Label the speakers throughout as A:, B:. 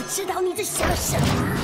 A: 知道你在想什么。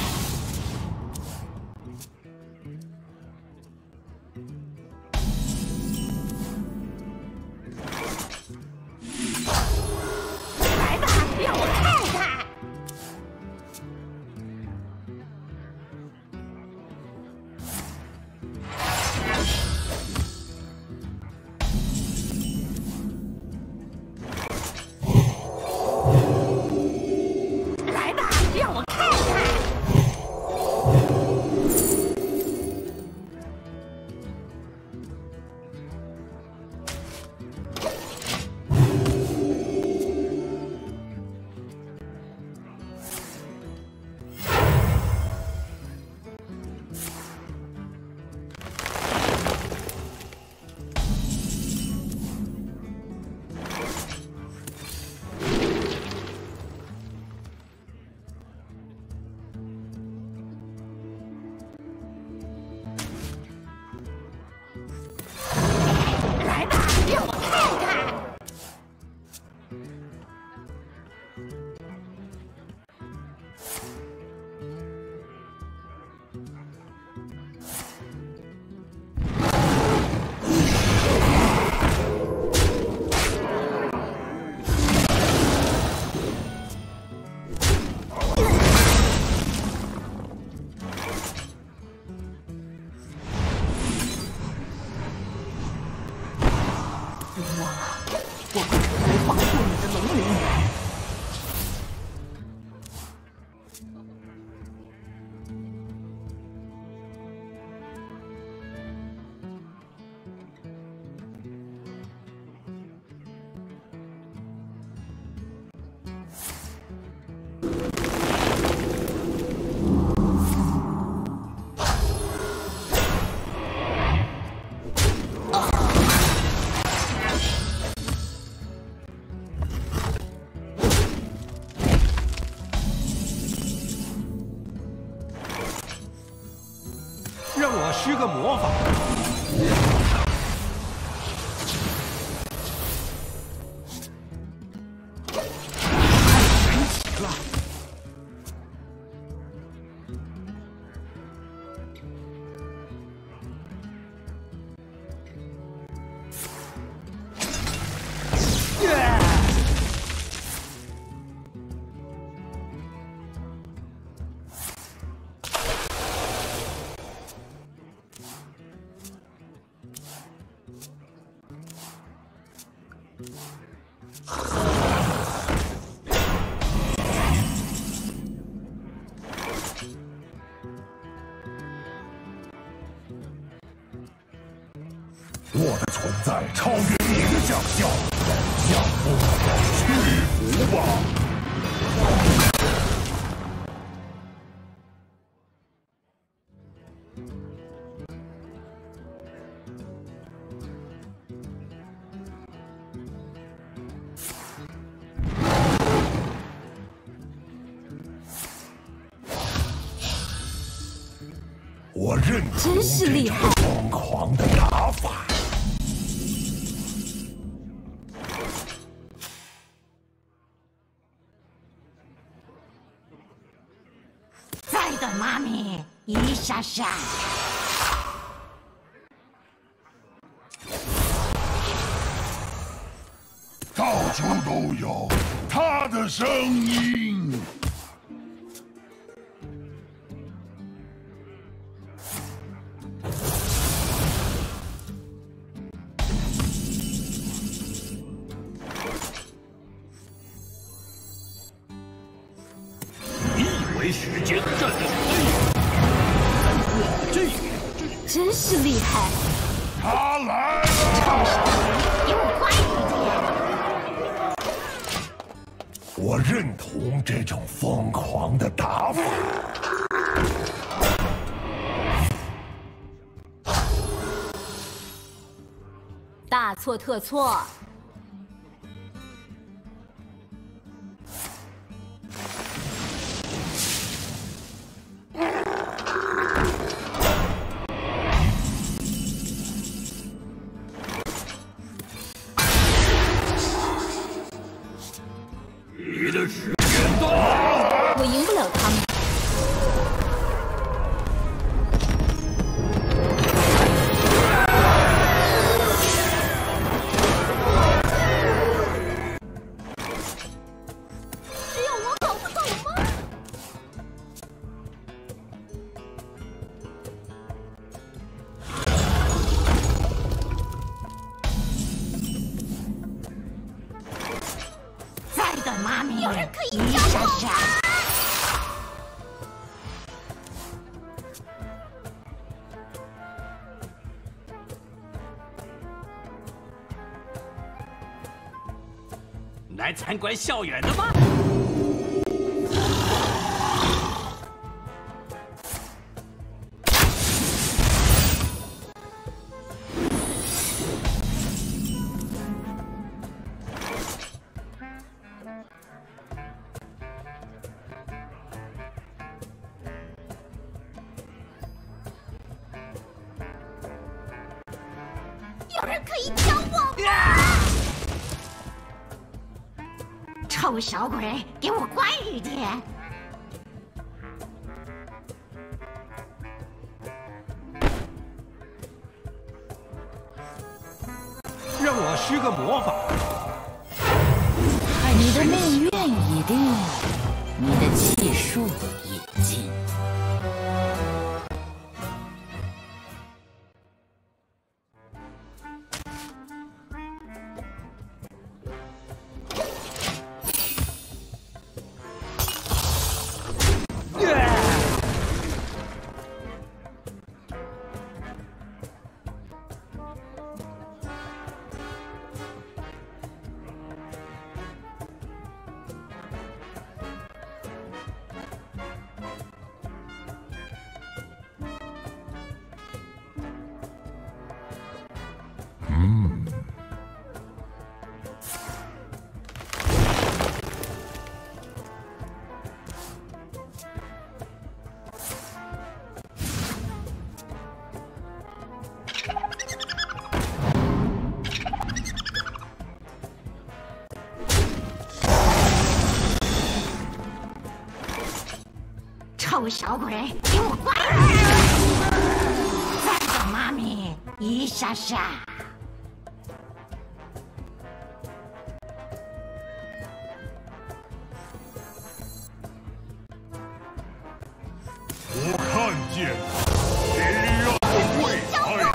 A: 来吧，让我看看。来吧，让我看看。 来吧，让我看看。
B: 别忘了，我会出来保护你的，龙鳞。
C: 让我施个魔法。太神奇了！
D: 我的存在超越你的想象，向风屈服吧！我认同
A: 真是厉害
D: 这种疯狂的打法。
A: 再等妈咪一下下。
D: 到处都有他的声音。
C: 你以为时间站在我这边？
A: 真是厉害！
D: 他来了！
A: 臭小子，给我快一点！
D: 我认同这种疯狂的打法。
A: 大错特错！
C: 你的时间到了。
B: 我赢不了他们。
A: 只有我搞得懂吗？再等妈咪，
B: 有人可以
A: 一
B: 教我
A: 闪闪。
C: 来参观校园的吗？
B: 有人可以教我吗？
A: 臭小鬼，给我乖一点！
C: 让我施个魔法。
B: 你的内院已定，你的气数已尽。
A: 臭小鬼，给我乖一点！再等妈咪，一闪闪。
D: 我看见别样的未来。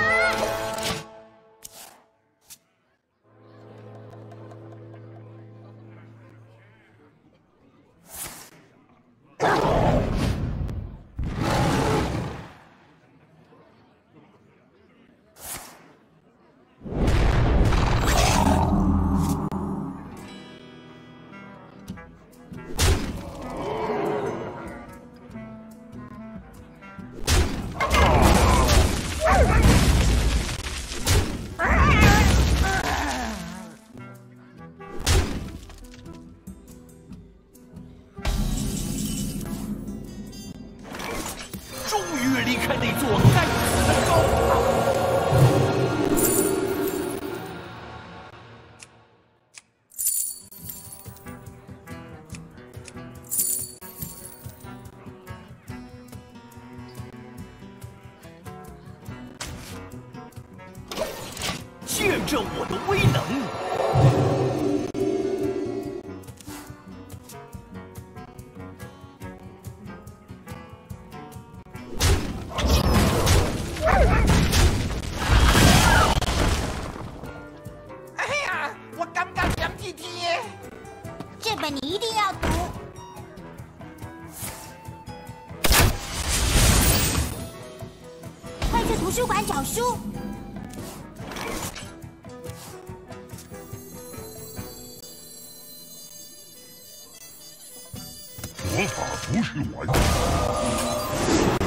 C: 终于离开那座该死的高塔。见证我的威能！
A: 这本你一定要读。快去图书馆找书。
D: 魔法不是玩具。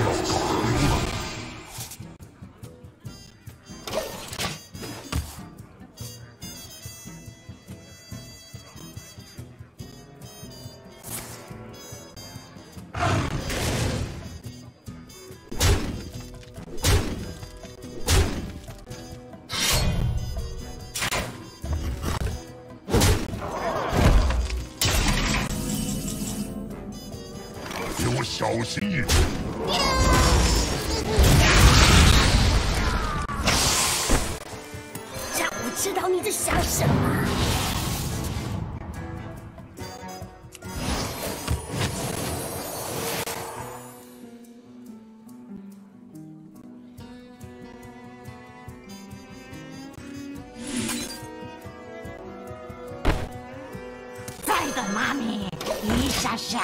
D: 给我小心一点！
B: 让我知道你在想什么。
A: 再等妈咪一下下。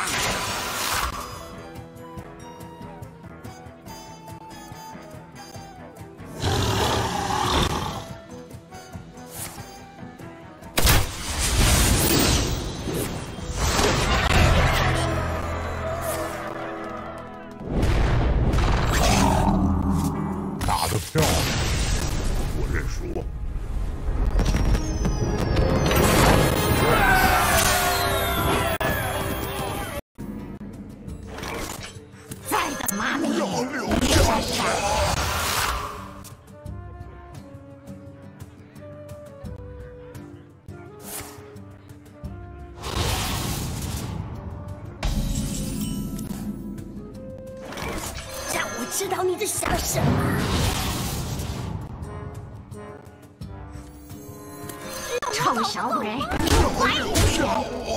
D: 打得漂亮，我认输。
A: 再等妈咪
D: 要留
A: 一下下。
B: 让我知道你在想什么。
A: 臭小鬼，给我乖一点！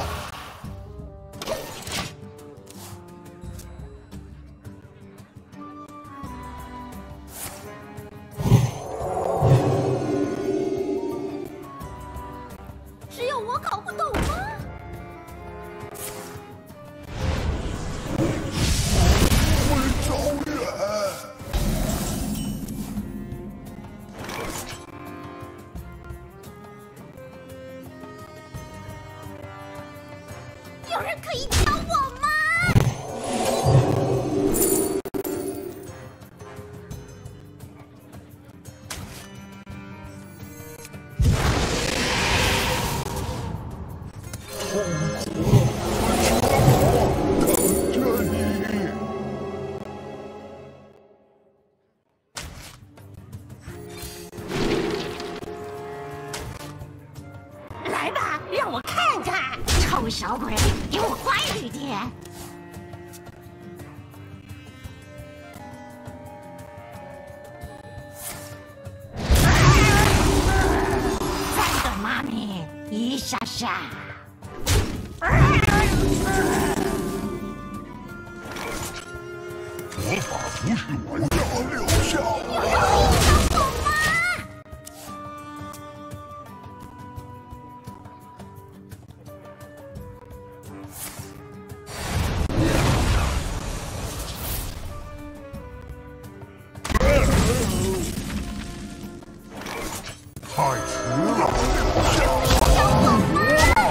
B: 只有我搞不懂吗？
D: 会招远。
B: 有人可以教我吗？
D: 这里。
A: 来吧，让我看看！臭小鬼，给我乖一点！再等妈咪一下下。
D: 魔法不是玩要留下。太迟了，留下！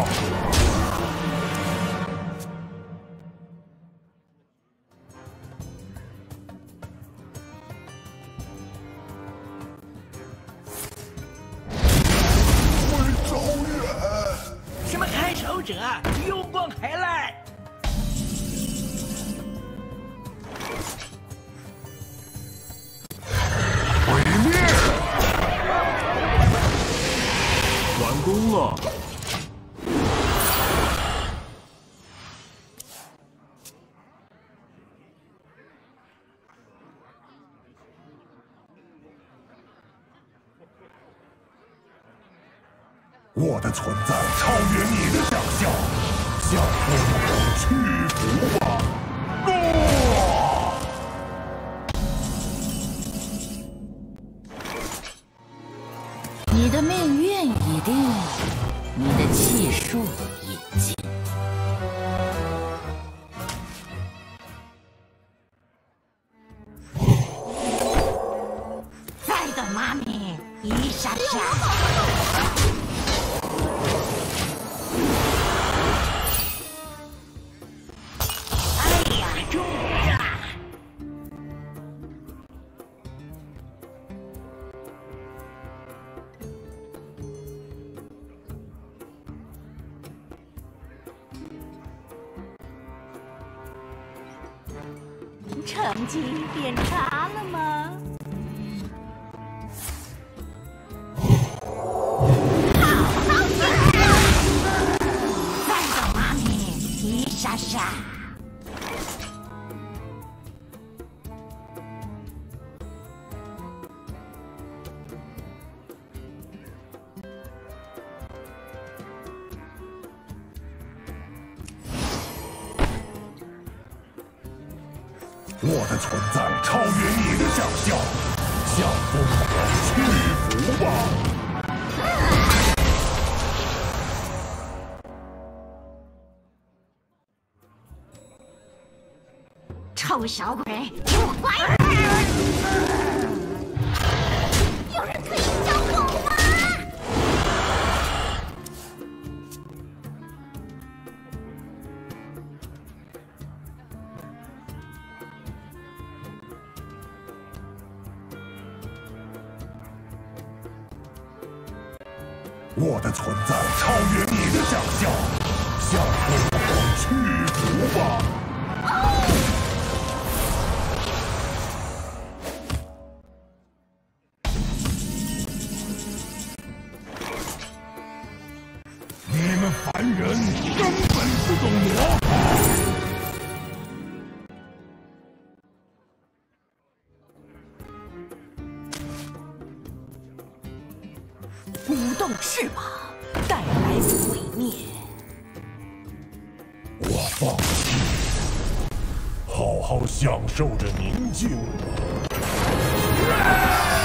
D: 会招远。
C: 什么开手者，用光开来！
D: 毁灭！
C: 完工了。
D: 我的存在超越你的想象，向疯狂屈服吧！
E: 你的命运已定，你的气数已尽。
A: 再等妈咪一下下。哎呀，终于啦！成绩变差了吗？再等妈咪一下下。
D: 我的存在超越你的想象，向疯狂屈服吧！
A: 臭小鬼，给我乖！有人可以小狗吗？
D: 我的存在超越你的想象，向疯狂屈服吧！ 你们凡人根本不懂魔法。
B: 舞动翅膀，带来毁灭。
D: 我放弃，好好享受着宁静吧。